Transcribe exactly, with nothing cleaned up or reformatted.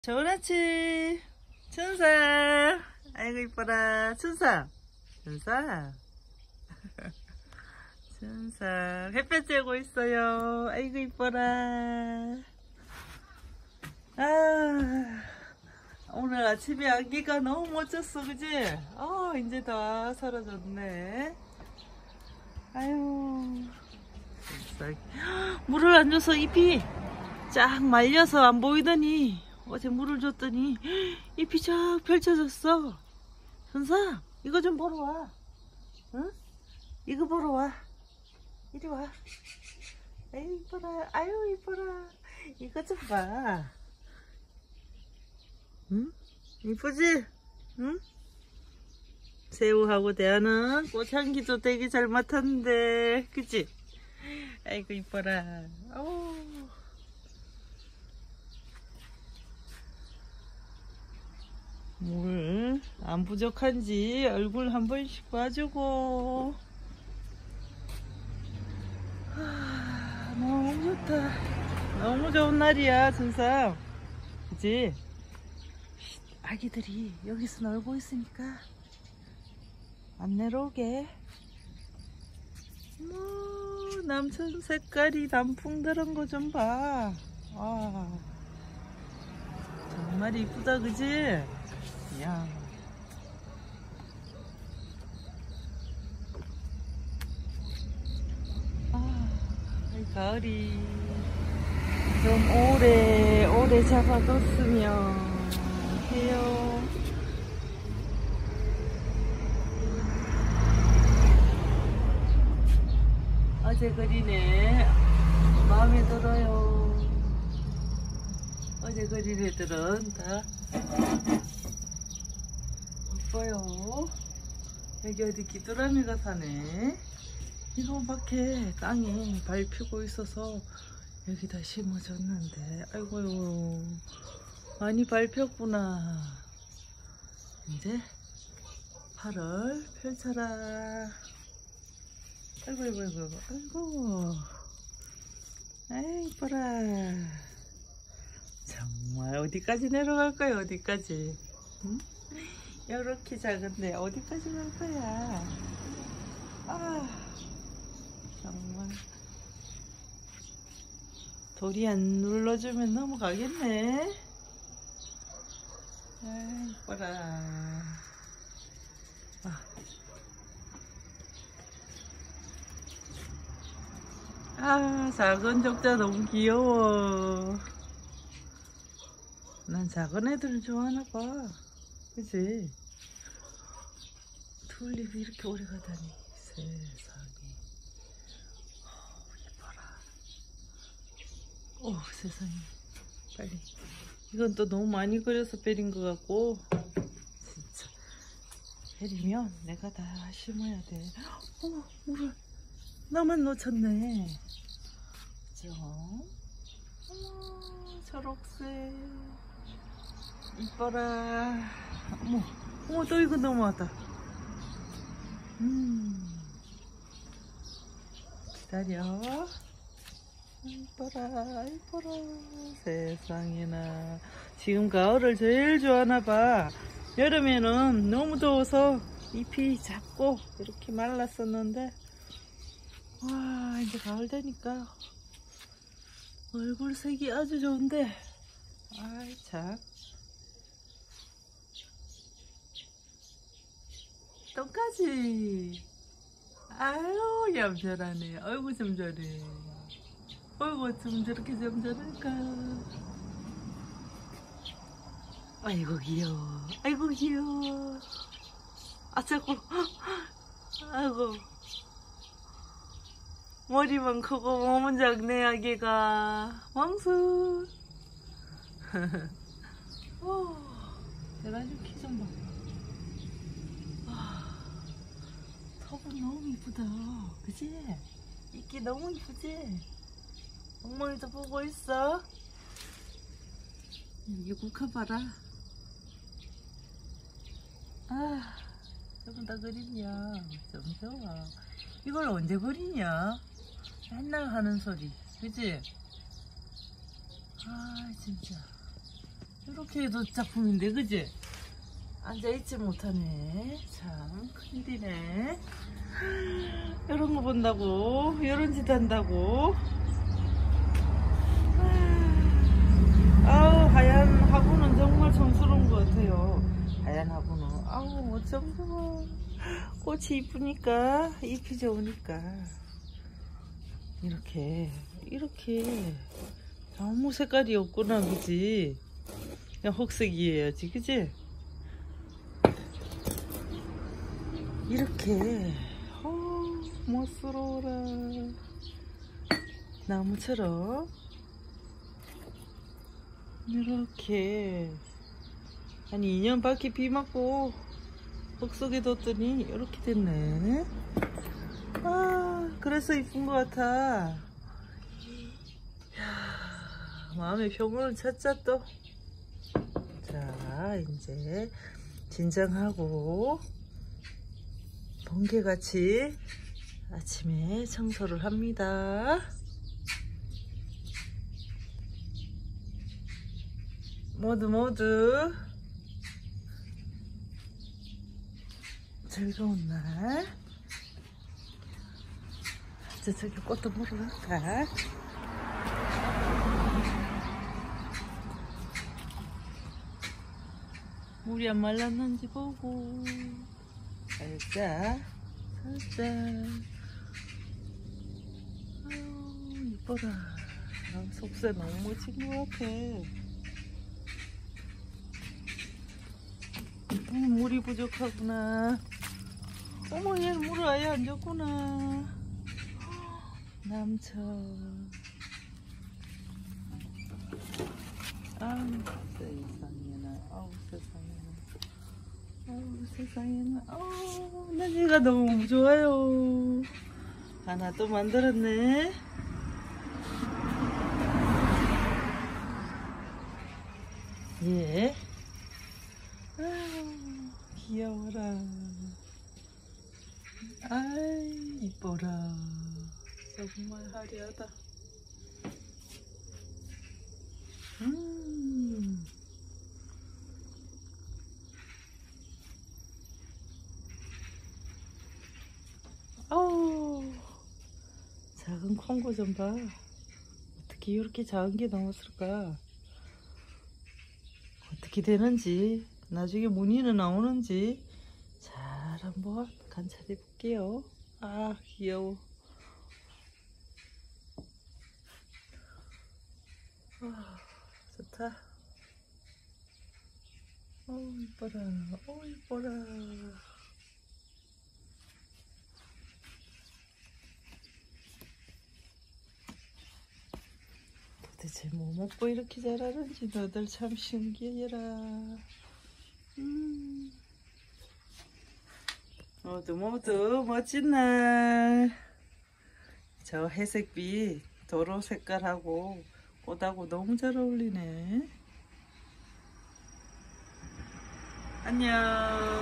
좋은 아침 춘사. 아이고 이뻐라 춘사. 춘사 춘사 햇볕 쬐고 있어요. 아이고 이뻐라. 아 오늘 아침에 안개가 너무 멋졌어 그지? 어 이제 다 사라졌네. 아유 춘사. 물을 안 줘서 잎이 쫙 말려서 안 보이더니 어제 물을 줬더니 잎이 쫙 펼쳐졌어. 현사 이거 좀 보러 와. 응? 이거 보러 와. 이리 와. 아유 이뻐라. 아유 이뻐라. 이거 좀 봐. 응? 이쁘지? 응? 새우하고 대하는 꽃향기도 되게 잘 맡았는데 그치? 아이고 이뻐라. 어우. 물 안 부족한지 얼굴 한 번씩 봐주고. 하, 너무 좋다. 너무 좋은 날이야 준사. 그치? 아기들이 여기서 놀고 있으니까 안 내려오게. 뭐 남천 색깔이 단풍들은 거 좀 봐. 아 정말 이쁘다 그치? 이야. 아, 이 가을이 좀 오래 오래 잡아뒀으면 해요. 어제 그리네 마음에 들어요. 어제 그린 애들은 다 이뻐요. 여기 어디 귀뚜라미가 사네. 이거 밖에 땅에 밟히고 있어서 여기다 심어줬는데 아이고요 많이 밟혔구나. 이제 팔을 펼쳐라. 아이고 아이고 아이고 아이고 아이 이뻐라. 정말 어디까지 내려갈까요? 어디까지? 응? 이렇게 작은데 어디까지 갈 거야? 아 정말 돌이 안 눌러주면 넘어가겠네. 아 이뻐라. 아. 아 작은 적자 너무 귀여워. 난 작은 애들을 좋아하나 봐. 그치? 튤립이 이렇게 오래 가다니 세상에. 어, 이뻐라. 오 세상에. 빨리. 이건 또 너무 많이 그려서 베린 것 같고 진짜 베리면 내가 다 심어야 돼. 어머 물을 나만 놓쳤네. 그죠? 어머 초록색 이뻐라. 어머 어머 또 이거 넘어왔다. 음 기다려. 이뻐라 이뻐라. 세상에나. 지금 가을을 제일 좋아하나봐. 여름에는 너무 더워서 잎이 작고 이렇게 말랐었는데 와 이제 가을 되니까 얼굴 색이 아주 좋은데 아이 참 똥까지. 아유 얌전하네. 아이고 좀 저래. 아이고 좀 저렇게 좀 저럴까. 아이고 귀여워. 아이고 귀여워. 아 자꾸 아이고 머리만 크고 몸은 작네 아기가. 왕수. 오 대단히 키 좀 봐. 턱은 너무 이쁘다. 그치? 이끼 너무 이쁘지? 엉망이도 보고 있어. 여기 국화 봐라. 아 조금 더 그리냐. 좀 좋아. 이걸 언제 그리냐? 맨날 하는 소리. 그치? 아 진짜 이렇게 해도 작품인데, 그지? 앉아있지 못하네. 참 큰일이네. 이런 거 본다고, 이런 짓 한다고. 아우, 하얀 화분은 정말 촌스러운 것 같아요. 하얀 화분은. 아우, 어쩜 좋아. 꽃이 이쁘니까, 잎이 좋으니까. 이렇게, 이렇게. 아무 색깔이 없구나, 그지? 그냥 흑색이어야지, 그지? 이렇게. 어, 멋스러워라. 나무처럼. 이렇게. 한 이 년 밖에 비 맞고 흙 속에 뒀더니 이렇게 됐네. 아, 그래서 이쁜 것 같아. 이야, 마음의 평온을 찾자 또. 자, 이제 진정하고 번개같이 아침에 청소를 합니다. 모두 모두 즐거운 날. 이제 저기 꽃도 보러 갈까? 물이 안 말랐는지 보고 살짝 살짝. 아유, 이뻐라. 아, 속세 너무 멋진 것 같아. 음, 물이 부족하구나. 어머, 얘는 물을 아예 안 줬구나. 남쳐. 아우, 세상에나. 아우, 세상에나. 아우, 세상에나. 아우, 난 얘가 너무 좋아요. 하나 또 만들었네. 예. 아유, 귀여워라. 아이, 이뻐라. 정말 화려하다. 음. 어우, 작은 콩고 좀 봐. 어떻게 이렇게 작은 게 나왔을까? 어떻게 되는지, 나중에 무늬는 나오는지 잘 한번 관찰해 볼게요. 아, 귀여워. 아, 좋다. 어우, 이뻐라. 어우, 이뻐라. 도대체 뭐 먹고 이렇게 자라는지 너들 참 신기해라. 음. 모두 모두 멋진 날. 저 회색빛 도로 색깔하고 꽃하고 너무 잘 어울리네. 안녕.